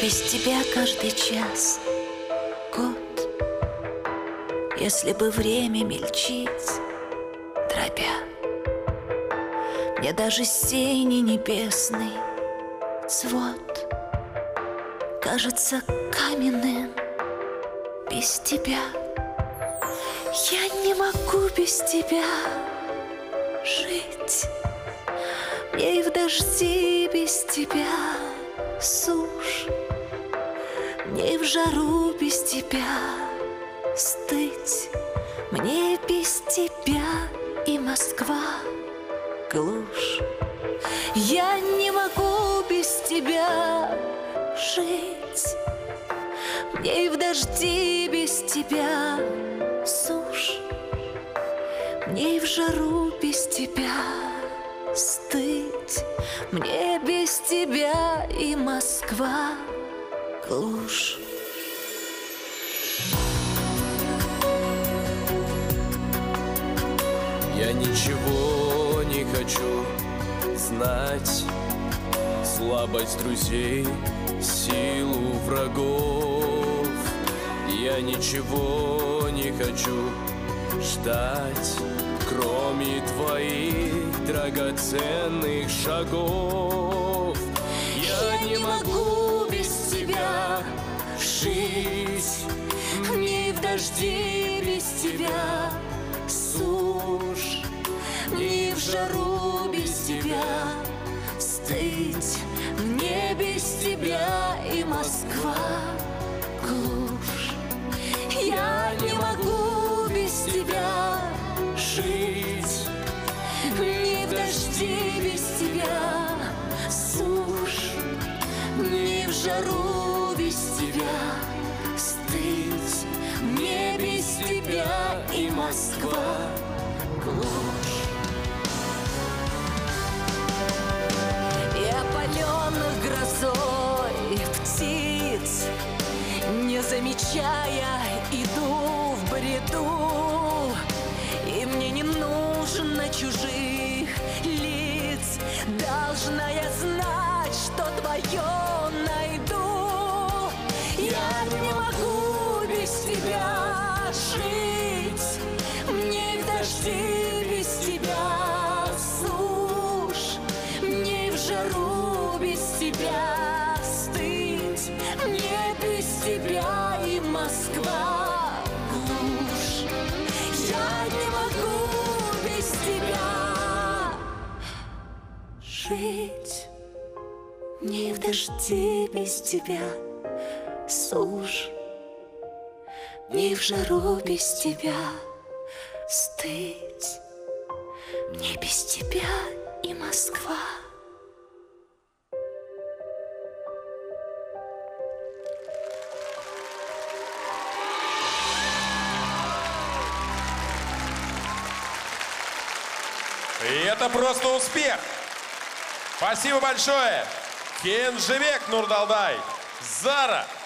Без тебя каждый час год. Если бы время мельчить, дробя, мне даже синий небесный свод кажется каменным без тебя. Я не могу без тебя жить. Мне и в дожди без тебя сушь, мне и в жару без тебя стыть. Мне без тебя и Москва глушь. Я не могу без тебя жить. Мне и в дожди без тебя сушь, мне и в жару без тебя стыть. Мне без тебя и Москва глушь. Я ничего не хочу знать, слабость друзей, силу врагов. Я ничего не хочу ждать, кроме твоих драгоценных шагов. Я не могу без тебя жить. Мне и в дожди без тебя сушь, мне и в жару без тебя стыть. Мне без тебя и Москва глушь. Я не могу без тебя жить. Мне в дожди без тебя сушь, мне в жару без тебя стыть. Мне без тебя и Москва глушь. Я опаленных грозой птиц, не замечая, иду в бреду. И мне не нужно чужих лиц, должна я знать, что твое найду. Я не могу без тебя жить. Мне в дожди без тебя сушь, мне в жару без тебя стыть. Мне без тебя и Москва глушь. Я не могу без тебя жить. Мне в дожди без тебя сушь, мне в жару без тебя стыть. Мне без тебя и Москва. И это просто успех! Спасибо большое! Кенжебек Нурдалдай, Зара!